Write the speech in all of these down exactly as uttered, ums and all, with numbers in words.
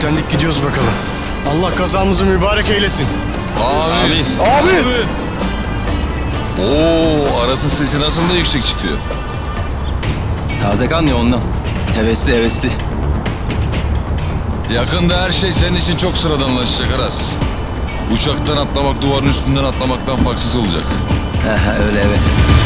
Yüklendik gidiyoruz bakalım. Allah kazamızı mübarek eylesin. Abi. Abi. Abi. Oo, Aras'ın sesi nasıl da yüksek çıkıyor. Taze kan ya ondan. Hevesli hevesli. Yakında her şey senin için çok sıradanlaşacak Aras. Uçaktan atlamak duvarın üstünden atlamaktan farksız olacak. He öyle evet.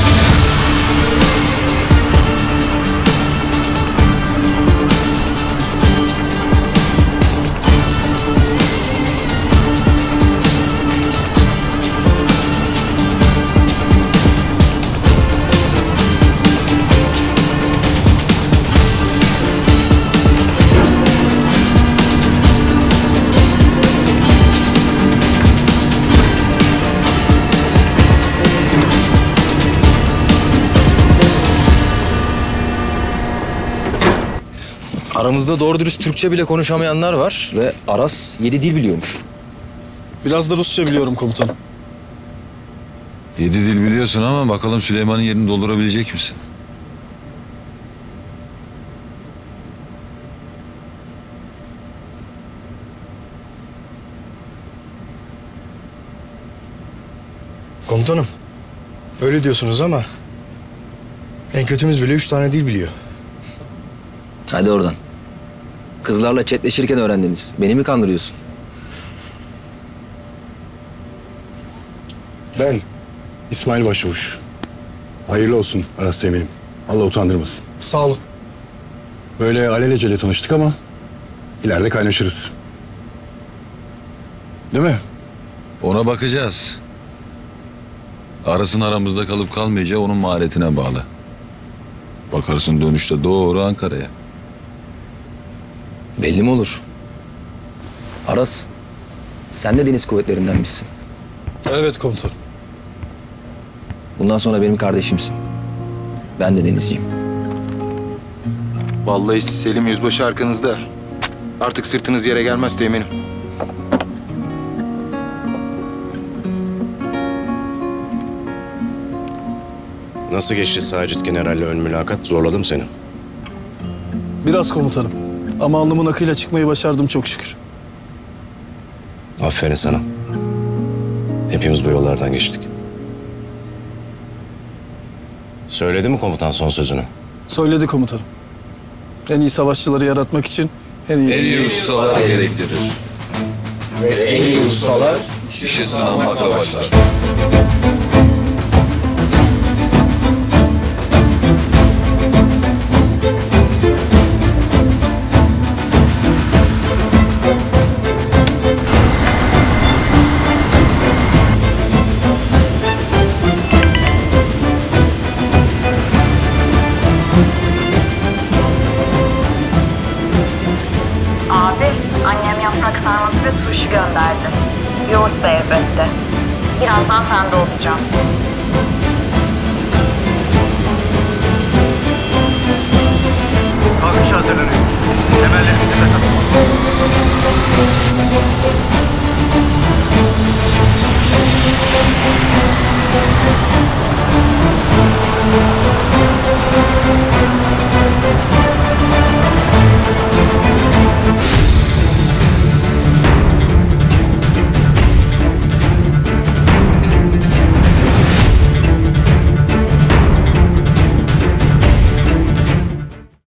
Aramızda doğru dürüst Türkçe bile konuşamayanlar var ve Aras yedi dil biliyormuş. Biraz da Rusça biliyorum komutanım. Yedi dil biliyorsun ama bakalım Süleyman'ın yerini doldurabilecek misin? Komutanım. Öyle diyorsunuz ama en kötümüz bile üç tane dil biliyor. Hadi oradan. Kızlarla chatleşirken öğrendiniz. Beni mi kandırıyorsun? Ben İsmail Başçavuş. Hayırlı olsun Aras eminim. Allah utandırmasın. Sağ olun. Böyle alelacele tanıştık ama ileride kaynaşırız. Değil mi? Ona bakacağız. Aras'ın aramızda kalıp kalmayacağı onun maharetine bağlı. Bakarsın dönüşte doğru Ankara'ya. Belli mi olur? Aras, sen de deniz kuvvetlerindenmişsin. Evet komutanım. Bundan sonra benim kardeşimsin. Ben de denizciyim. Vallahi Selim Yüzbaşı arkanızda. Artık sırtınız yere gelmez teğmenim. Nasıl geçti Sacit General'le ön mülakat? Zorladım seni. Biraz komutanım. Ama alnımın akıyla çıkmayı başardım çok şükür. Aferin sana. Hepimiz bu yollardan geçtik. Söyledi mi komutan son sözünü? Söyledi komutanım. En iyi savaşçıları yaratmak için en iyi... En iyi ustalar gerektirir. Ve en iyi ustalar Kişi sınanmakla başlar. Abi, annem yaprak sarması ve turşu gönderdi. Yoğurt da elbette. Birazdan sende olacağım. Kalkış hazırlanıyor. Temellerinizi takın.